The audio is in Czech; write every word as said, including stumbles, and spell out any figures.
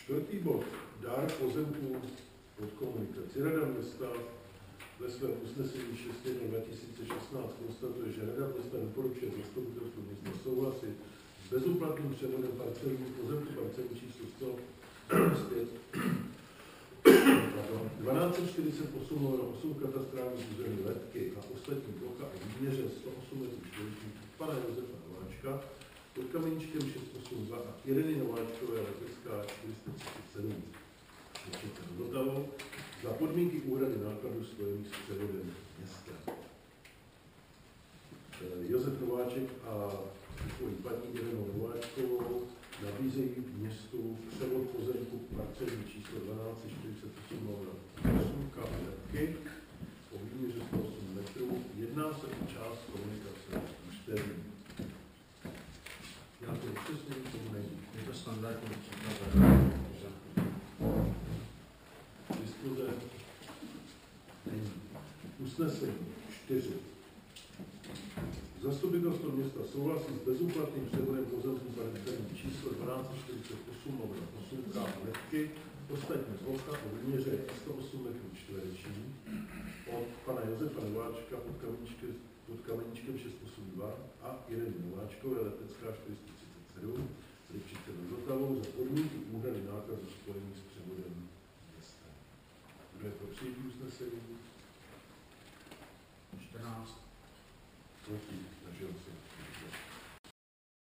Čtvrtý bod. Dár pozemků pod komunikaci. Rada města ve svém usnesení šest jedna dva tisíce šestnáct konstatuje, že Rada města doporučuje zastupitelstvu města souhlasit s bezúplatným převodem parcelní pozemku parcelní číslo sto pět dvanáct set čtyřicet osm osm katastrálních území Letky a ostatní plocha a výměře sto osm metrů čtverečních pana Josefa Nováčka pod Kameničkem šest set osmdesát dva a Ireny Nováčkové Letecká čtyři sta třicet sedm. Dotavou za podmínky úhrady nákladů spojených s převodem města. Josef Nováček a svojí paní Irenou Nováčkovou nabízejí městu převod pozemku parcelní číslo dvanáct set čtyřicet osm osm Letky o výměře sto osm metrů. Jedná se o část komunikace čtyři. Já to přesně tomu nejde. Je to standardní příklad. Diskuze není. Usnesení čtyři. Zastupitelstvo města souhlasí s bezúplatným převodem pozemků parcelní číslo dvanáct set čtyřicet osm osm Letky, ostatní plocha o výměře sto osm metrů čtverečních od pana Josefa Nováčka pod Kameničkem, pod Kameničkem šest set osmdesát dva a Ireny Nováčkové Letecká čtyři sta třicet sedm, Lipčice nad Vltavou za podmínky úhrady nákladů spojených s převodem města. Kdo je pro přijetí usnesení? čtrnáct. Proti.